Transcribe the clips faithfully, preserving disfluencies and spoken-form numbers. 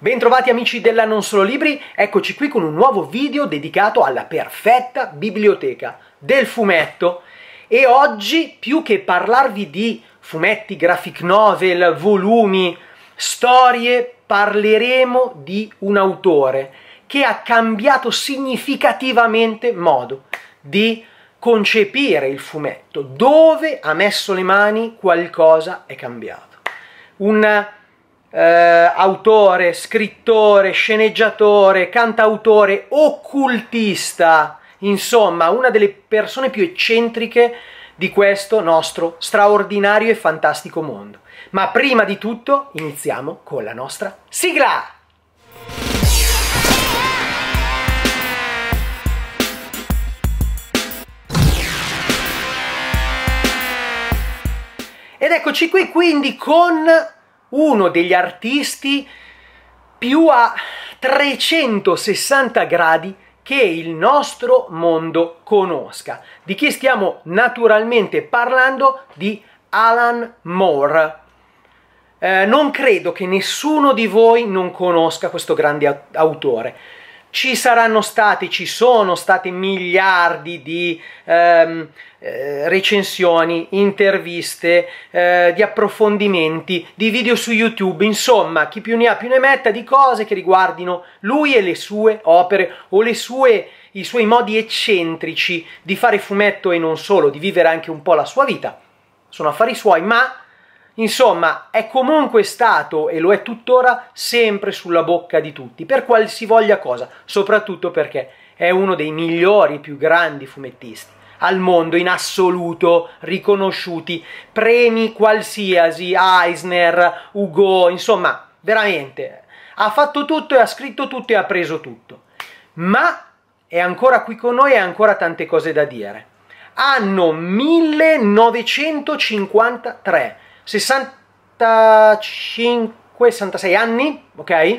Bentrovati amici della Non Solo Libri, eccoci qui con un nuovo video dedicato alla perfetta biblioteca del fumetto. E oggi, più che parlarvi di fumetti, graphic novel, volumi, storie, parleremo di un autore che ha cambiato significativamente modo di concepire il fumetto. Dove ha messo le mani qualcosa è cambiato. Un Eh, autore, scrittore, sceneggiatore, cantautore, occultista, insomma una delle persone più eccentriche di questo nostro straordinario e fantastico mondo. Ma prima di tutto iniziamo con la nostra sigla! Ed eccoci qui quindi con uno degli artisti più a trecentosessanta gradi che il nostro mondo conosca. Di chi stiamo naturalmente parlando? Di Alan Moore. Eh, non credo che nessuno di voi non conosca questo grande autore. Ci saranno stati, ci sono state miliardi di ehm, eh, recensioni, interviste, eh, di approfondimenti, di video su YouTube, insomma, chi più ne ha più ne metta di cose che riguardino lui e le sue opere o le sue, i suoi modi eccentrici di fare fumetto e non solo, di vivere anche un po' la sua vita. Sono affari suoi, ma insomma, è comunque stato, e lo è tuttora, sempre sulla bocca di tutti, per qualsivoglia cosa, soprattutto perché è uno dei migliori e più grandi fumettisti al mondo, in assoluto, riconosciuti, premi qualsiasi, Eisner, Hugo, insomma, veramente, ha fatto tutto e ha scritto tutto e ha preso tutto. Ma è ancora qui con noi e ha ancora tante cose da dire. Anno millenovecentocinquantatré, sessantacinque sessantasei anni, ok?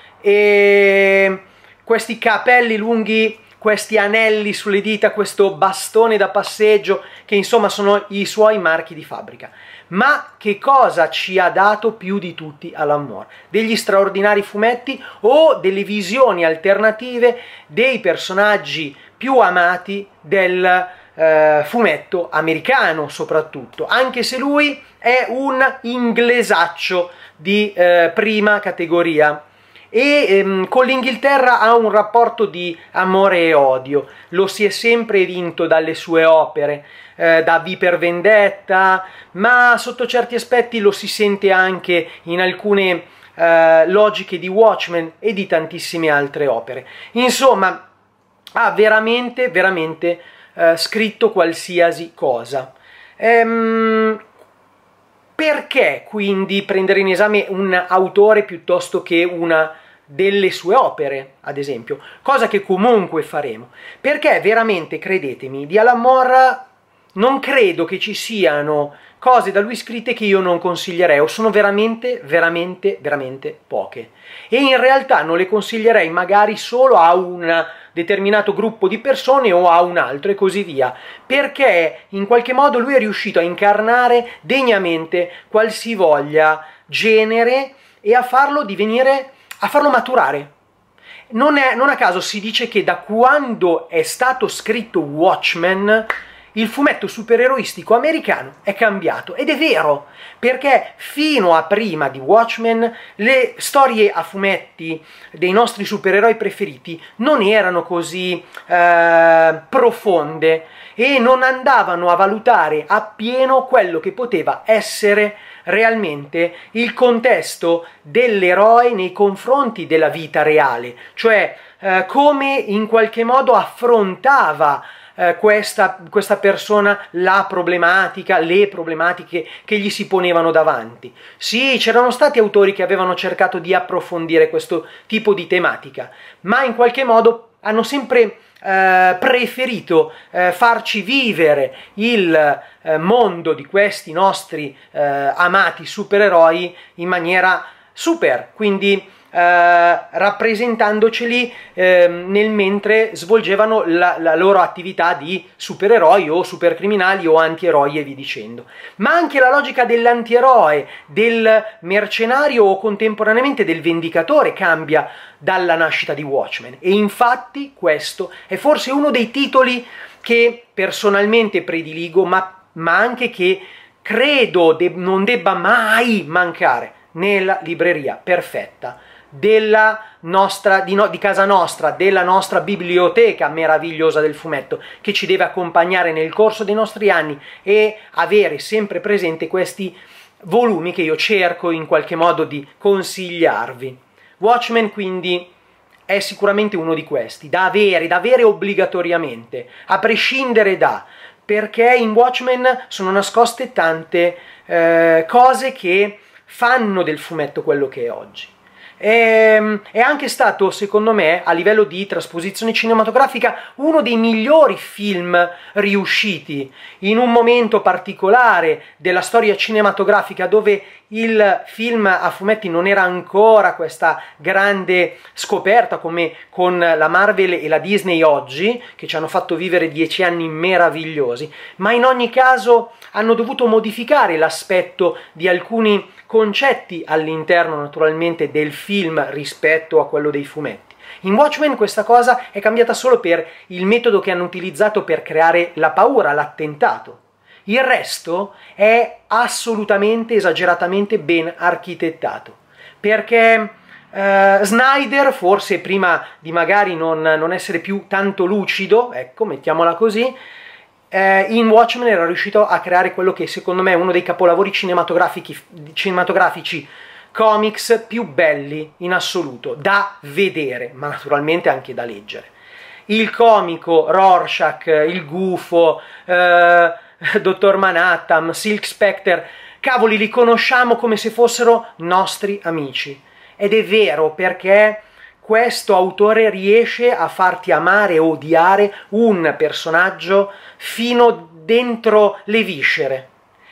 E questi capelli lunghi, questi anelli sulle dita, questo bastone da passeggio, che insomma sono i suoi marchi di fabbrica. Ma che cosa ci ha dato più di tutti Alan Moore? Degli straordinari fumetti o delle visioni alternative dei personaggi più amati del Uh, fumetto americano, soprattutto, anche se lui è un inglesaccio di uh, prima categoria e um, con l'Inghilterra ha un rapporto di amore e odio. Lo si è sempre vinto dalle sue opere, uh, da V per Vendetta, ma sotto certi aspetti lo si sente anche in alcune uh, logiche di Watchmen e di tantissime altre opere. Insomma, ha veramente, veramente Uh, scritto qualsiasi cosa. Ehm, perché quindi prendere in esame un autore piuttosto che una delle sue opere, ad esempio? Cosa che comunque faremo. Perché veramente, credetemi, di Alan Moore non credo che ci siano cose da lui scritte che io non consiglierei, o sono veramente, veramente, veramente poche. E in realtà non le consiglierei magari solo a un determinato gruppo di persone o a un altro e così via, perché in qualche modo lui è riuscito a incarnare degnamente qualsivoglia genere e a farlo divenire, a farlo maturare. Non, è, non a caso si dice che da quando è stato scritto Watchmen il fumetto supereroistico americano è cambiato, ed è vero, perché fino a prima di Watchmen le storie a fumetti dei nostri supereroi preferiti non erano così eh, profonde e non andavano a valutare appieno quello che poteva essere realmente il contesto dell'eroe nei confronti della vita reale, cioè eh, come in qualche modo affrontava Eh, questa, questa persona la problematica, le problematiche che gli si ponevano davanti. Sì, c'erano stati autori che avevano cercato di approfondire questo tipo di tematica, ma in qualche modo hanno sempre eh, preferito eh, farci vivere il eh, mondo di questi nostri eh, amati supereroi in maniera super, quindi eh, rappresentandoceli eh, nel mentre svolgevano la, la loro attività di supereroi o supercriminali o antieroi e via dicendo. Ma anche la logica dell'antieroe, del mercenario o contemporaneamente del vendicatore cambia dalla nascita di Watchmen, e infatti questo è forse uno dei titoli che personalmente prediligo, ma, ma anche che credo de- non debba mai mancare nella libreria perfetta della nostra, di, no, di casa nostra, della nostra biblioteca meravigliosa del fumetto, che ci deve accompagnare nel corso dei nostri anni e avere sempre presente questi volumi che io cerco in qualche modo di consigliarvi. Watchmen quindi è sicuramente uno di questi, da avere, da avere obbligatoriamente, a prescindere da, perché in Watchmen sono nascoste tante eh, cose che fanno del fumetto quello che è oggi. È, è anche stato, secondo me, a livello di trasposizione cinematografica, uno dei migliori film riusciti in un momento particolare della storia cinematografica, dove il film a fumetti non era ancora questa grande scoperta come con la Marvel e la Disney oggi, che ci hanno fatto vivere dieci anni meravigliosi, ma in ogni caso hanno dovuto modificare l'aspetto di alcuni concetti all'interno naturalmente del film rispetto a quello dei fumetti. In Watchmen questa cosa è cambiata solo per il metodo che hanno utilizzato per creare la paura, l'attentato. Il resto è assolutamente, esageratamente ben architettato, perché eh, Snyder, forse prima di magari non, non essere più tanto lucido, ecco, mettiamola così, eh, in Watchmen era riuscito a creare quello che secondo me è uno dei capolavori cinematografici, cinematografici comics più belli in assoluto, da vedere, ma naturalmente anche da leggere. Il comico, Rorschach, il gufo, eh, Dottor Manhattan, Silk Spectre, cavoli, li conosciamo come se fossero nostri amici. Ed è vero, perché questo autore riesce a farti amare e odiare un personaggio fino dentro le viscere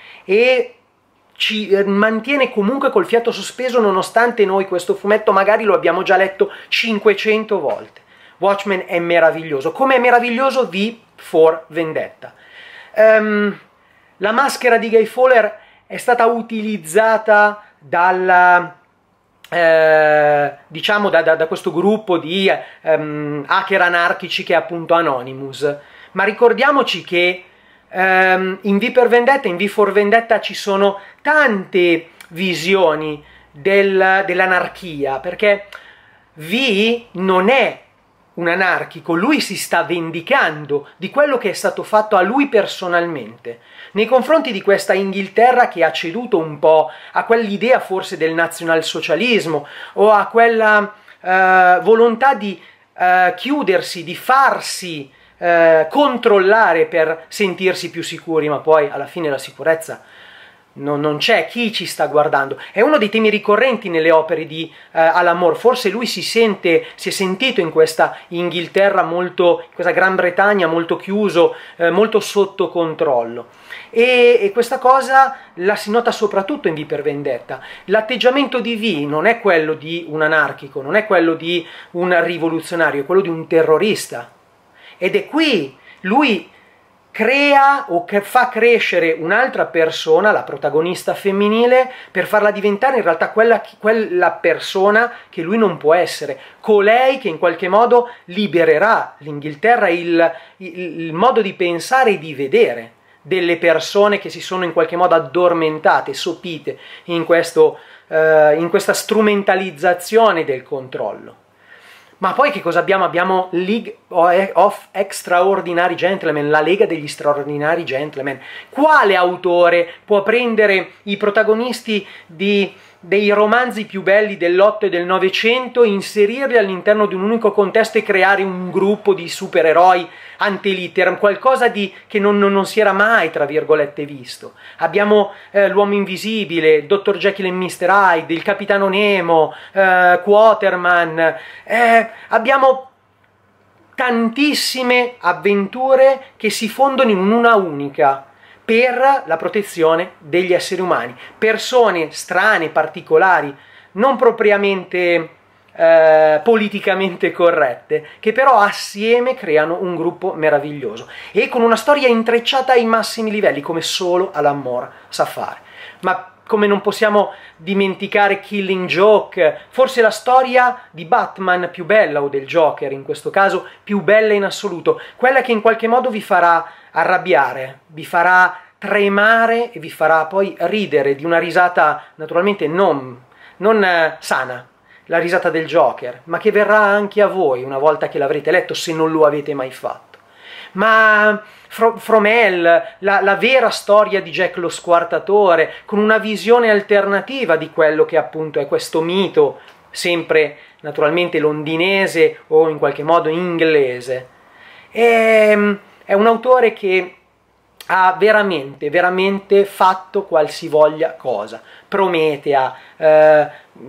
e ci mantiene comunque col fiato sospeso, nonostante noi questo fumetto magari lo abbiamo già letto cinquecento volte. Watchmen è meraviglioso, come è meraviglioso V for Vendetta. Um, la maschera di Guy Fawkes è stata utilizzata dal, eh, diciamo da, da, da questo gruppo di um, hacker anarchici che è appunto Anonymous, ma ricordiamoci che um, in V per Vendetta, in V for Vendetta ci sono tante visioni del, dell'anarchia, perché V non è un anarchico, lui si sta vendicando di quello che è stato fatto a lui personalmente, nei confronti di questa Inghilterra che ha ceduto un po' a quell'idea forse del nazionalsocialismo o a quella eh, volontà di eh, chiudersi, di farsi eh, controllare per sentirsi più sicuri, ma poi alla fine la sicurezza Non, non c'è, chi ci sta guardando? È uno dei temi ricorrenti nelle opere di eh, Alan Moore. Forse lui si sente, si è sentito in questa Inghilterra molto, in questa Gran Bretagna molto chiuso, eh, molto sotto controllo. E, e questa cosa la si nota soprattutto in V per Vendetta. L'atteggiamento di V non è quello di un anarchico, non è quello di un rivoluzionario, è quello di un terrorista. Ed è qui, lui crea o che fa crescere un'altra persona, la protagonista femminile, per farla diventare in realtà quella, quella persona che lui non può essere, colei che in qualche modo libererà l'Inghilterra, il, il, il modo di pensare e di vedere delle persone che si sono in qualche modo addormentate, sopite in, questo, eh, in questa strumentalizzazione del controllo. Ma poi che cosa abbiamo? Abbiamo League of Extraordinary Gentlemen, la Lega degli Straordinari Gentlemen. Quale autore può prendere i protagonisti di, dei romanzi più belli dell'Otto e del Novecento, inserirli all'interno di un unico contesto e creare un gruppo di supereroi antelitteram, qualcosa di, che non, non, non si era mai, tra virgolette, visto? Abbiamo eh, l'Uomo Invisibile, dottor Jekyll e mister Hyde, il Capitano Nemo, eh, Quaterman, eh, abbiamo tantissime avventure che si fondono in una unica per la protezione degli esseri umani, persone strane, particolari, non propriamente eh, politicamente corrette, che però assieme creano un gruppo meraviglioso e con una storia intrecciata ai massimi livelli, come solo Alan Moore sa fare. Ma come non possiamo dimenticare Killing Joke, forse la storia di Batman più bella, o del Joker in questo caso, più bella in assoluto, quella che in qualche modo vi farà arrabbiare, vi farà tremare e vi farà poi ridere di una risata naturalmente non, non eh, sana, la risata del Joker, ma che verrà anche a voi una volta che l'avrete letto, se non lo avete mai fatto. Ma From Hell, la, la vera storia di Jack lo Squartatore, con una visione alternativa di quello che appunto è questo mito, sempre naturalmente londinese o in qualche modo inglese. E, è un autore che ha veramente, veramente fatto qualsivoglia cosa. Prometea, eh,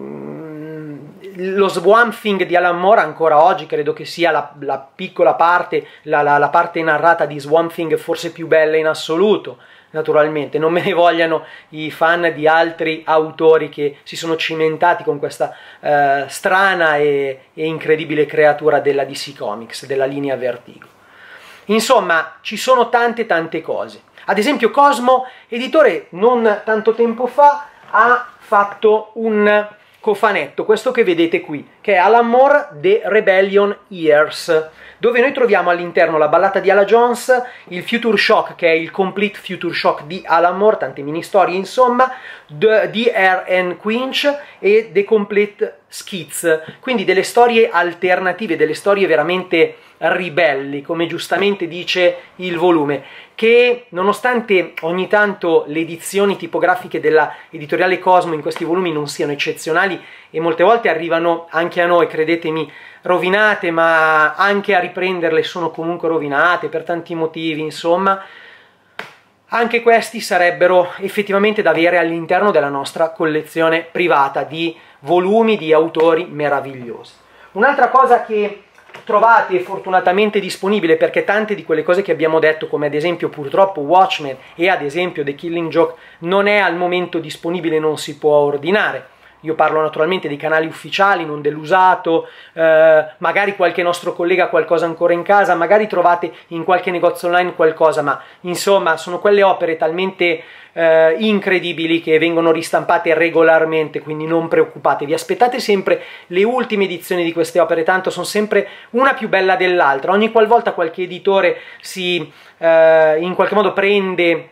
lo Swamp Thing di Alan Moore ancora oggi credo che sia la, la piccola parte, la, la, la parte narrata di Swamp Thing forse più bella in assoluto, naturalmente. Non me ne vogliano i fan di altri autori che si sono cimentati con questa eh, strana e, e incredibile creatura della D C Comics, della linea Vertigo. Insomma, ci sono tante tante cose. Ad esempio Cosmo, editore, non tanto tempo fa ha fatto un cofanetto, questo che vedete qui, che è Alan Moore The Rebellion Years, dove noi troviamo all'interno la ballata di Ala Jones, il Future Shock, che è il Complete Future Shock di Alan Moore, tante mini storie insomma, The D R N Quinch e The Complete Skits, quindi delle storie alternative, delle storie veramente ribelli, come giustamente dice il volume, che nonostante ogni tanto le edizioni tipografiche della editoriale Cosmo in questi volumi non siano eccezionali e molte volte arrivano anche a noi, credetemi, rovinate, ma anche a riprenderle sono comunque rovinate per tanti motivi, insomma, anche questi sarebbero effettivamente da avere all'interno della nostra collezione privata di volumi di autori meravigliosi. Un'altra cosa che trovate fortunatamente disponibile, perché tante di quelle cose che abbiamo detto, come ad esempio purtroppo Watchmen e ad esempio The Killing Joke, non è al momento disponibile, non si può ordinare. Io parlo naturalmente dei canali ufficiali, non dell'usato, eh, magari qualche nostro collega ha qualcosa ancora in casa, magari trovate in qualche negozio online qualcosa, ma insomma sono quelle opere talmente eh, incredibili che vengono ristampate regolarmente, quindi non preoccupatevi, aspettate sempre le ultime edizioni di queste opere, tanto sono sempre una più bella dell'altra. Ogni qualvolta qualche editore si eh, in qualche modo prende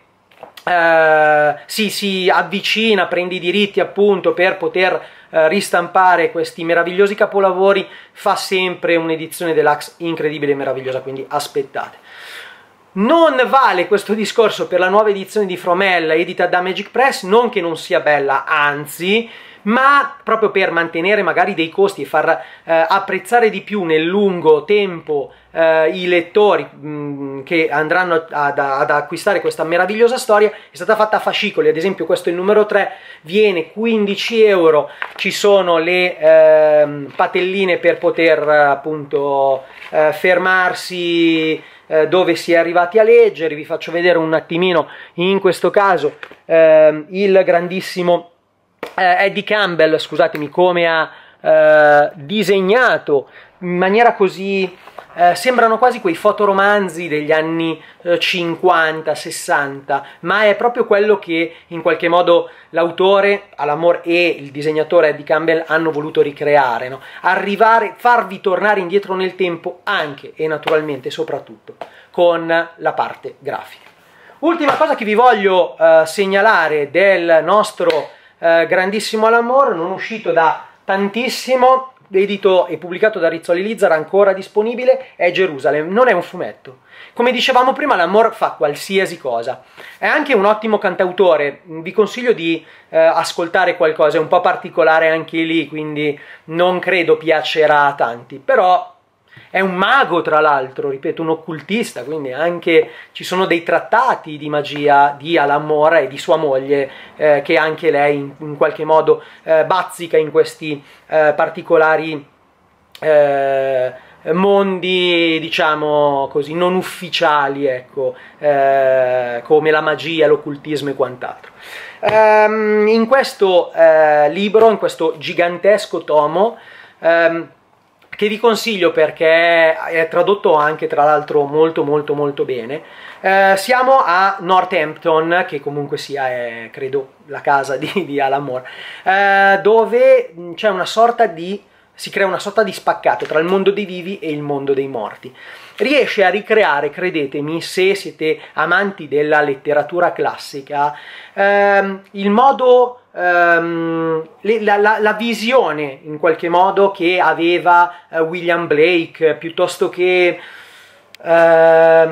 Uh, si, si avvicina, prende i diritti appunto per poter uh, ristampare questi meravigliosi capolavori, fa sempre un'edizione deluxe incredibile e meravigliosa, quindi aspettate. Non vale questo discorso per la nuova edizione di From Hell edita da Magic Press, non che non sia bella, anzi, ma proprio per mantenere magari dei costi e far eh, apprezzare di più nel lungo tempo eh, i lettori mh, che andranno ad, ad acquistare questa meravigliosa storia, è stata fatta a fascicoli. Ad esempio questo è il numero tre, viene quindici euro, ci sono le eh, patelline per poter appunto eh, fermarsi eh, dove si è arrivati a leggere. Vi faccio vedere un attimino in questo caso eh, il grandissimo Uh, Eddie Campbell, scusatemi, come ha uh, disegnato in maniera così, uh, sembrano quasi quei fotoromanzi degli anni uh, cinquanta sessanta, ma è proprio quello che in qualche modo l'autore Alan Moore e il disegnatore Eddie Campbell hanno voluto ricreare, no? Arrivare, farvi tornare indietro nel tempo anche e naturalmente soprattutto con la parte grafica. Ultima cosa che vi voglio uh, segnalare del nostro Uh, grandissimo Alan Moore, non uscito da tantissimo, edito e pubblicato da Rizzoli Lizzar, ancora disponibile, è Jerusalem. Non è un fumetto. Come dicevamo prima, Alan Moore fa qualsiasi cosa. È anche un ottimo cantautore, vi consiglio di uh, ascoltare qualcosa, è un po' particolare anche lì, quindi non credo piacerà a tanti, però è un mago, tra l'altro, ripeto, un occultista, quindi anche ci sono dei trattati di magia di Alan Moore e di sua moglie eh, che anche lei in, in qualche modo eh, bazzica in questi eh, particolari eh, mondi, diciamo così, non ufficiali, ecco, eh, come la magia, l'occultismo e quant'altro. Um, in questo eh, libro, in questo gigantesco tomo, ehm, che vi consiglio perché è tradotto anche tra l'altro molto molto molto bene. Eh, siamo a Northampton, che comunque sia è credo la casa di, di Alan Moore, eh, dove c'è una sorta di si crea una sorta di spaccato tra il mondo dei vivi e il mondo dei morti. Riesce a ricreare, credetemi, se siete amanti della letteratura classica, ehm, il modo, ehm, la, la, la visione in qualche modo che aveva eh, William Blake, piuttosto che eh,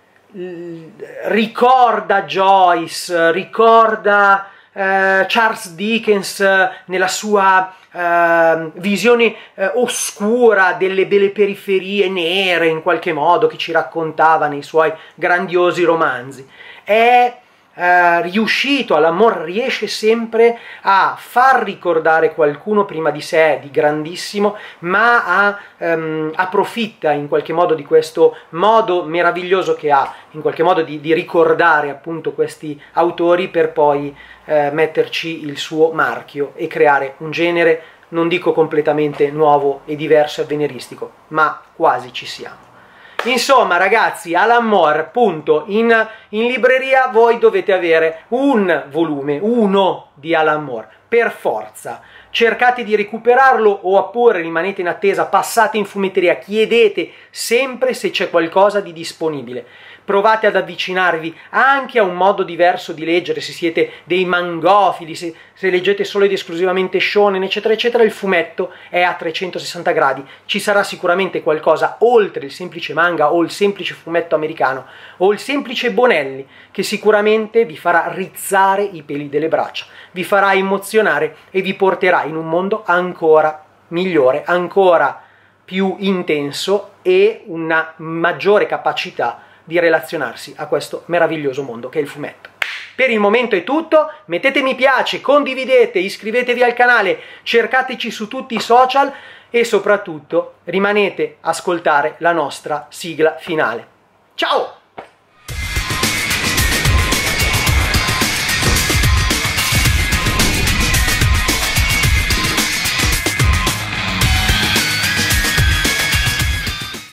ricorda Joyce, ricorda eh, Charles Dickens nella sua Uh, visione uh, oscura delle belle periferie nere in qualche modo che ci raccontava nei suoi grandiosi romanzi. È uh, riuscito, Alan Moore riesce sempre a far ricordare qualcuno prima di sé di grandissimo, ma a, um, approfitta in qualche modo di questo modo meraviglioso che ha in qualche modo di, di ricordare appunto questi autori per poi eh, metterci il suo marchio e creare un genere, non dico completamente nuovo e diverso e avveniristico, ma quasi ci siamo. Insomma ragazzi, Alan Moore, punto. In, in libreria voi dovete avere un volume, uno di Alan Moore, per forza. Cercate di recuperarlo oppure rimanete in attesa, passate in fumetteria, chiedete sempre se c'è qualcosa di disponibile. Provate ad avvicinarvi anche a un modo diverso di leggere, se siete dei mangofili, se, se leggete solo ed esclusivamente shonen, eccetera, eccetera, il fumetto è a trecentosessanta gradi. Ci sarà sicuramente qualcosa oltre il semplice manga o il semplice fumetto americano o il semplice Bonelli, che sicuramente vi farà rizzare i peli delle braccia, vi farà emozionare e vi porterà in un mondo ancora migliore, ancora più intenso e una maggiore capacità di relazionarsi a questo meraviglioso mondo che è il fumetto. Per il momento è tutto, mettete mi piace, condividete, iscrivetevi al canale, cercateci su tutti i social e soprattutto rimanete a ascoltare la nostra sigla finale. Ciao!